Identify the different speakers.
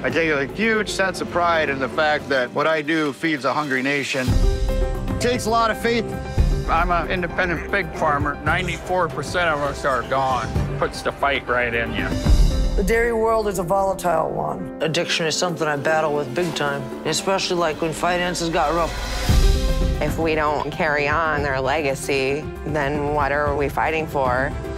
Speaker 1: I take a huge sense of pride in the fact that what I do feeds a hungry nation. It takes a lot of faith.
Speaker 2: I'm an independent pig farmer. 94% of us are gone. Puts the fight right in you.
Speaker 3: The dairy world is a volatile one.
Speaker 4: Addiction is something I battle with big time, especially like when finances got rough.
Speaker 5: If we don't carry on their legacy, then what are we fighting for?